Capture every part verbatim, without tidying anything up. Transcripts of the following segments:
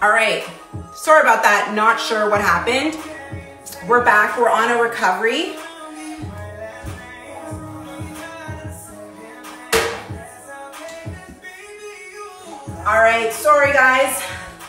All right, sorry about that, not sure what happened. We're back, we're on a recovery. All right, sorry guys.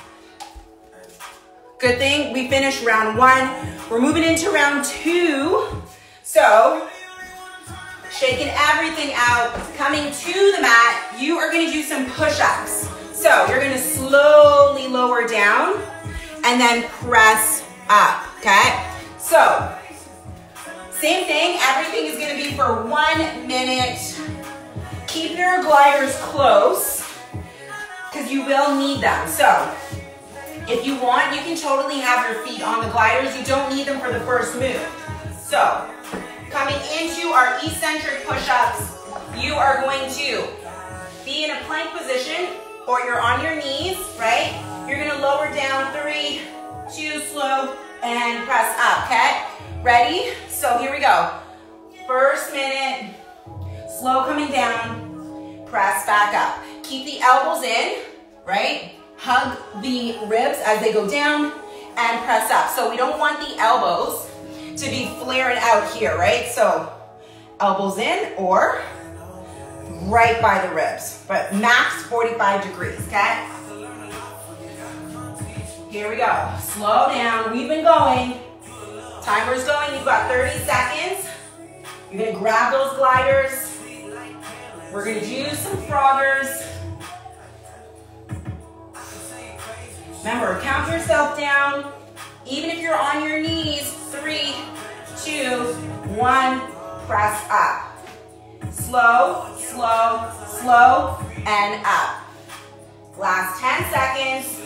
Good thing we finished round one. We're moving into round two. So, shaking everything out, coming to the mat, you are gonna do some push-ups. So, you're gonna slowly lower down and then press up, okay? So, same thing, everything is gonna be for one minute. Keep your gliders close, because you will need them. So, if you want, you can totally have your feet on the gliders. You don't need them for the first move. So, coming into our eccentric push-ups, you are going to be in a plank position, or you're on your knees, right? You're gonna lower down, three, two, slow, and press up, okay? Ready? So here we go. First minute, slow coming down, press back up. Keep the elbows in, right? Hug the ribs as they go down and press up. So we don't want the elbows to be flaring out here, right? So elbows in or right by the ribs, but max forty-five degrees, okay? Here we go. Slow down. We've been going. Timer's going. You've got thirty seconds. You're going to grab those gliders. We're going to do some froggers. Remember, count yourself down. Even if you're on your knees, three, two, one, press up. Slow, slow, slow, and up. Last ten seconds.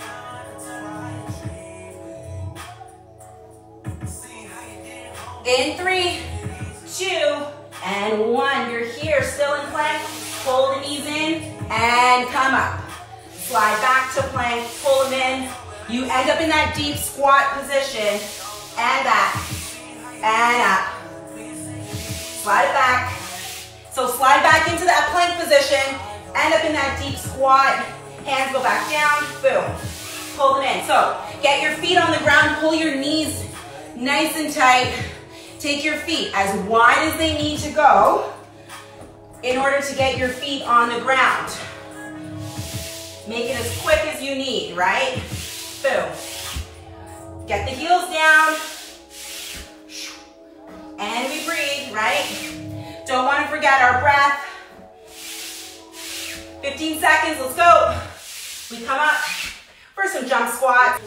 In three, two, and one. You're here, still in plank. Pull the knees in and come up. Slide back to plank, pull them in. You end up in that deep squat position. And back, and up. Slide it back. So slide back into that plank position. End up in that deep squat. Hands go back down, boom. Pull them in. So get your feet on the ground, pull your knees nice and tight. Take your feet as wide as they need to go in order to get your feet on the ground. Make it as quick as you need, right? Boom. Get the heels down. And we breathe, right? Don't want to forget our breath. fifteen seconds, let's go. We come up for some jump squats.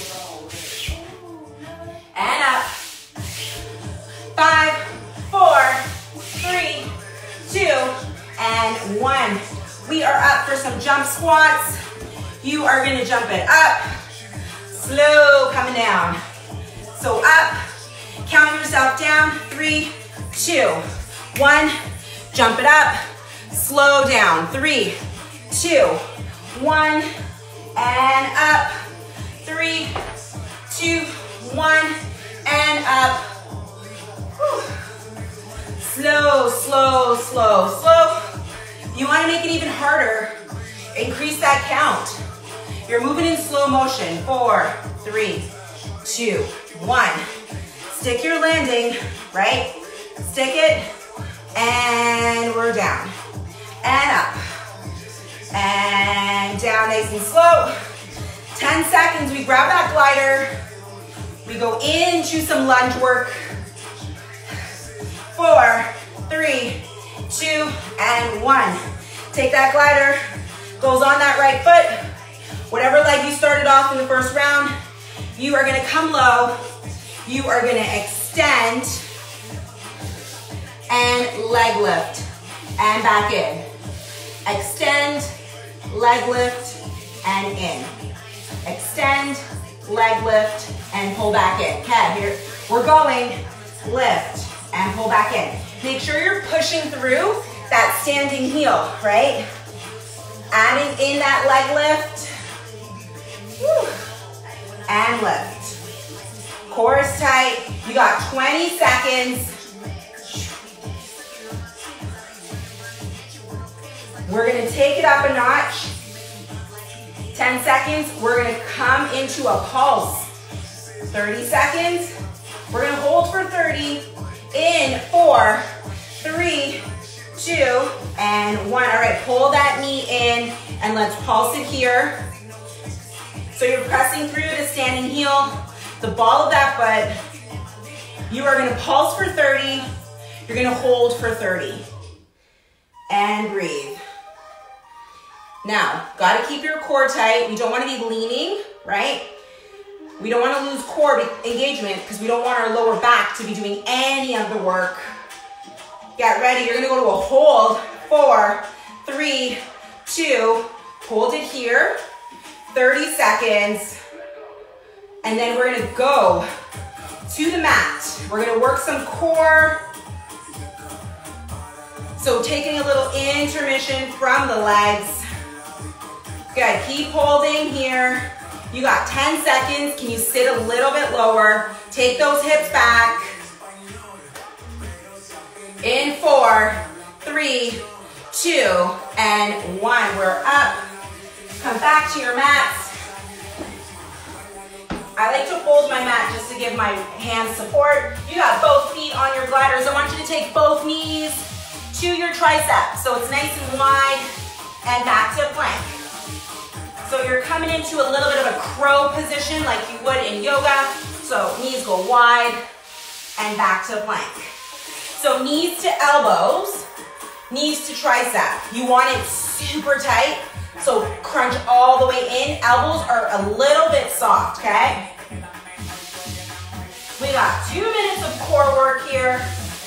And up. Five, four, three, two, and one. We are up for some jump squats. You are gonna jump it up. Slow coming down. So up, count yourself down. Three, two, one. Jump it up. Slow down. Three, two, one, and up. Three, two, one, and up. Whew. Slow, slow, slow, slow. You want to make it even harder. Increase that count. You're moving in slow motion. Four, three, two, one. Stick your landing, right? Stick it, and we're down. And up. And down nice and slow. ten seconds, we grab that glider. We go into some lunge work. Four, three, two, and one. Take that glider, goes on that right foot. Whatever leg you started off in the first round, you are gonna come low. You are gonna extend and leg lift and back in. Extend, leg lift, and in. Extend, leg lift, and pull back in. Okay, here, we're going, lift, and pull back in. Make sure you're pushing through that standing heel, right? Adding in that leg lift. Whew. And lift. Core is tight. You got twenty seconds. We're gonna take it up a notch. ten seconds, we're gonna come into a pulse. thirty seconds, we're gonna hold for thirty. In four, three, two, and one. All right, pull that knee in and let's pulse it here. So you're pressing through to standing heel, the ball of that foot. You are gonna pulse for thirty. You're gonna hold for thirty. And breathe. Now, gotta keep your core tight. We don't wanna be leaning, right? We don't want to lose core engagement because we don't want our lower back to be doing any of the work. Get ready. You're going to go to a hold. Four, three, two. Hold it here. thirty seconds. And then we're going to go to the mat. We're going to work some core. So taking a little intermission from the legs. Good. Keep holding here. You got ten seconds. Can you sit a little bit lower? Take those hips back. In four, three, two, and one. We're up. Come back to your mats. I like to fold my mat just to give my hands support. You got both feet on your gliders. I want you to take both knees to your triceps. So it's nice and wide and back to plank. So you're coming into a little bit of a crow position like you would in yoga. So knees go wide and back to plank. So knees to elbows, knees to tricep. You want it super tight, so crunch all the way in. Elbows are a little bit soft, okay? We got two minutes of core work here.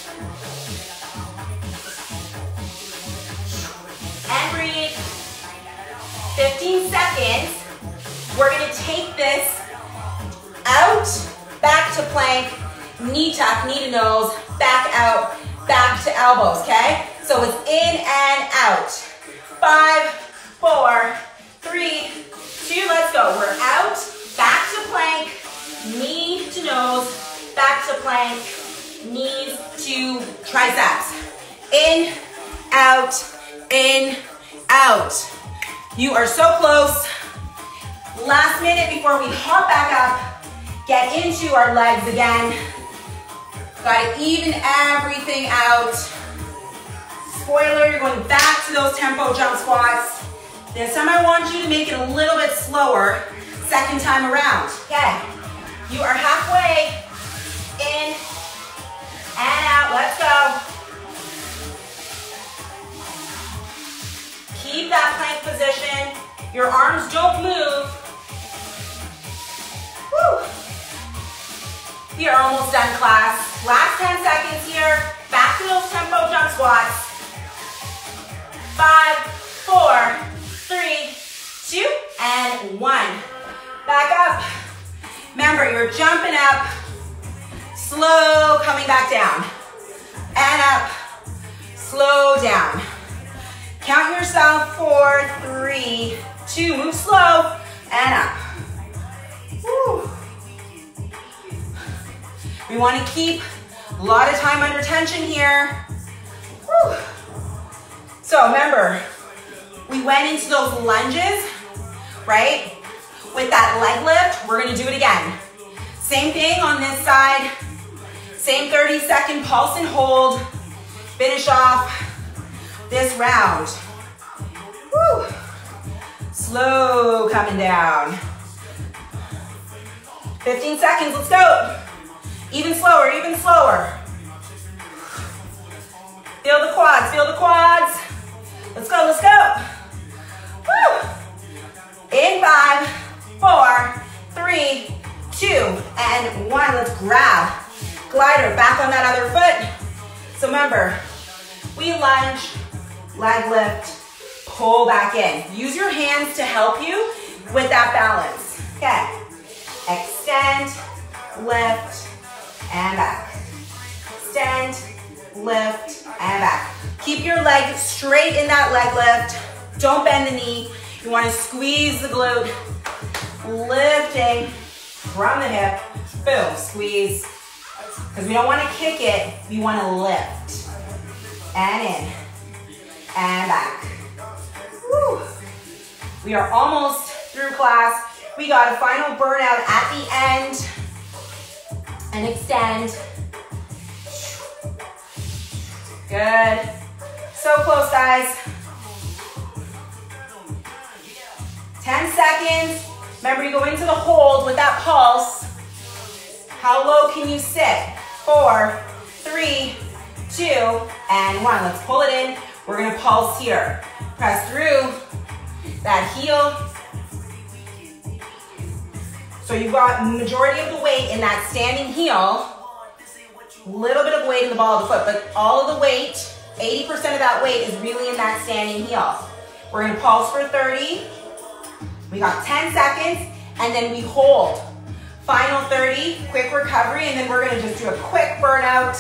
And breathe. fifteen seconds. We're gonna take this out, back to plank, knee tuck, knee to nose, back out, back to elbows, okay? So it's in and out. Five, four, three, two, let's go. We're out, back to plank, knee to nose, back to plank, knees to triceps. In, out, in, out. You are so close. Last minute before we hop back up, get into our legs again. Gotta even everything out. Spoiler, you're going back to those tempo jump squats. This time I want you to make it a little bit slower, second time around. Okay, you are halfway in and out, let's go. Keep that plank position. Your arms don't move. Woo. We are almost done, class. Last ten seconds here. Back to those tempo jump squats. Five, four, three, two, and one. Back up. Remember, you're jumping up, slow coming back down. And up, slow down. Count yourself, four, three, two, move slow, and up. Woo. We want to keep a lot of time under tension here. Woo. So remember, we went into those lunges, right? With that leg lift, we're gonna do it again. Same thing on this side. Same thirty second pulse and hold. Finish off this round. Woo. Slow coming down. fifteen seconds, let's go. Even slower, even slower. Feel the quads, feel the quads. Let's go, let's go. Woo. In five, four, three, two, and one. Let's grab. Glider back on that other foot. So remember, we lunge, leg lift, pull back in. Use your hands to help you with that balance. Okay. Extend, lift, and back. Extend, lift, and back. Keep your leg straight in that leg lift. Don't bend the knee. You want to squeeze the glute. Lifting from the hip. Boom, squeeze. Because we don't want to kick it, we want to lift. And in. And back. Woo. We are almost through class. We got a final burnout at the end. And extend. Good. So close, guys. ten seconds. Remember, you go into the hold with that pulse. How low can you sit? Four, three, two, and one. Let's pull it in. We're gonna pulse here. Press through that heel. So you've got majority of the weight in that standing heel. Little bit of weight in the ball of the foot, but all of the weight, eighty percent of that weight is really in that standing heel. We're gonna pulse for thirty. We got ten seconds, and then we hold. Final thirty, quick recovery, and then we're gonna just do a quick burnout.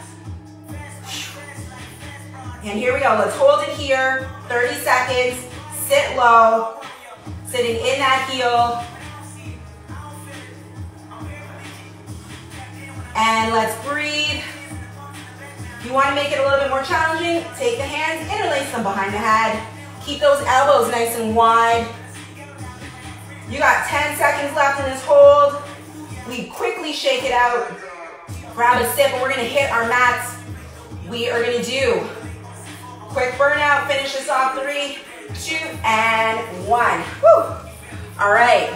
And here we go, let's hold it here. thirty seconds, sit low, sitting in that heel. And let's breathe. If you wanna make it a little bit more challenging, take the hands, interlace them behind the head. Keep those elbows nice and wide. You got ten seconds left in this hold. We quickly shake it out. Grab a sip, and we're gonna hit our mats. We are gonna do quick burnout, finish this off, three, two, and one. Woo. All right.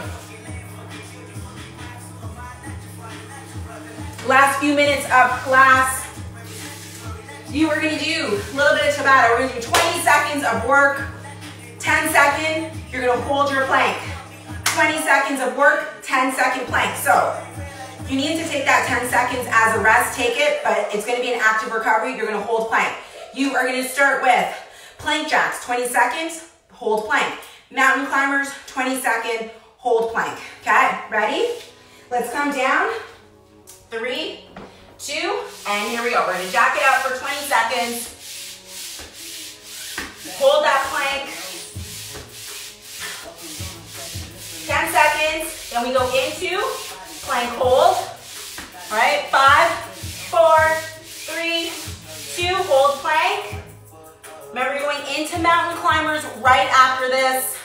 Last few minutes of class. You are gonna do a little bit of Tabata. We're gonna do twenty seconds of work. ten seconds, you're gonna hold your plank. twenty seconds of work, ten second plank. So you need to take that ten seconds as a rest, take it, but it's gonna be an active recovery. You're gonna hold plank. You are gonna start with plank jacks, twenty seconds, hold plank. Mountain climbers, twenty second, hold plank. Okay, ready? Let's come down. Three, two, and here we go. We're gonna jack it out for twenty seconds. Hold that plank. ten seconds, then we go into plank hold. All right, five, four, three, two, hold plank. Remember, you're going into mountain climbers right after this.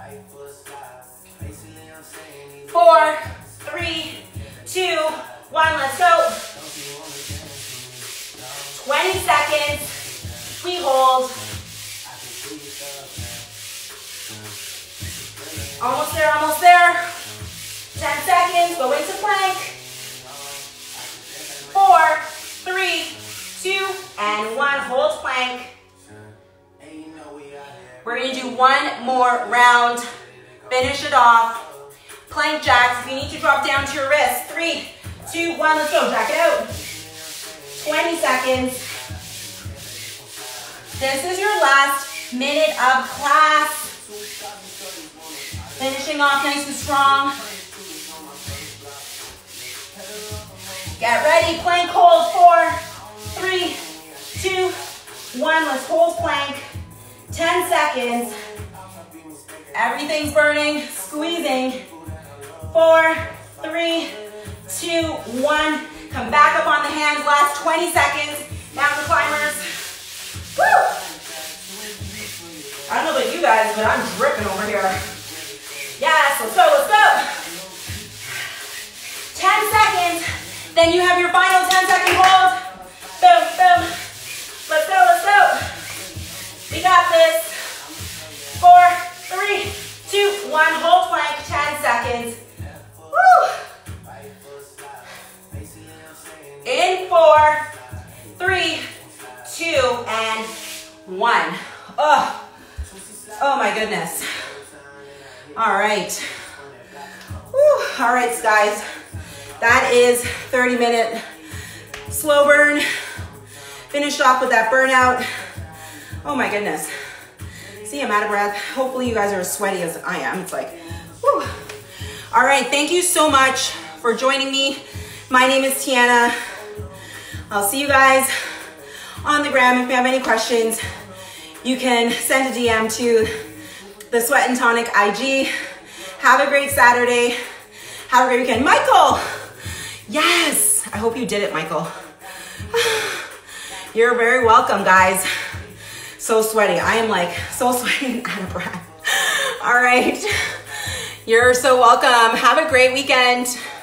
Four, three, two, one, let's go. twenty seconds, we hold. Almost there, almost there. ten seconds, go into plank. Four, three, two, and one, hold plank. We're gonna do one more round. Finish it off. Plank jacks, if you need to drop down to your wrist. Three, two, one, let's go, jack it out. twenty seconds. This is your last minute of class. Finishing off nice and strong. Get ready, plank hold, four, three, two, one, let's hold plank. ten seconds. Everything's burning, squeezing. Four, three, two, one. Come back up on the hands, last twenty seconds. Mountain climbers. Woo! I don't know about you guys, but I'm dripping over here. Yes, let's go, let's go. ten seconds. Then you have your final ten second hold. Boom, boom. Let's go, let's go. We got this. Four, three, two, one. Hold plank, ten seconds. Woo. In four, three, two, and one. Oh, oh my goodness. All right. Whew. All right, guys. That is thirty minute slow burn. Finished off with that burnout. Oh my goodness. See, I'm out of breath. Hopefully you guys are as sweaty as I am. It's like, whew. All right, thank you so much for joining me. My name is Tiana. I'll see you guys on the gram. If you have any questions, you can send a D M to the Sweat and Tonic I G. Have a great Saturday. Have a great weekend. Michael, yes, I hope you did it, Michael. You're very welcome, guys. So sweaty. I am like so sweaty and out of breath. All right. You're so welcome. Have a great weekend.